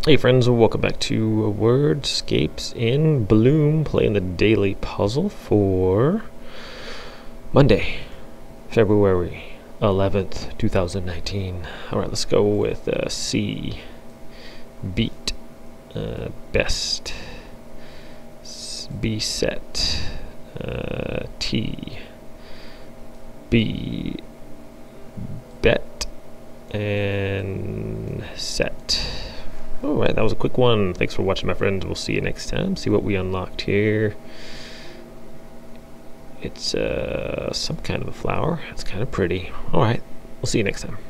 Hey friends, welcome back to WORDSCAPES in Bloom, playing the daily puzzle for Monday, February 11th, 2019. Alright, let's go with C, beat, best, B set, T, B, bet, and set. Alright, that was a quick one. Thanks for watching, my friends. We'll see you next time. See what we unlocked here. It's some kind of a flower. It's kind of pretty. Alright, we'll see you next time.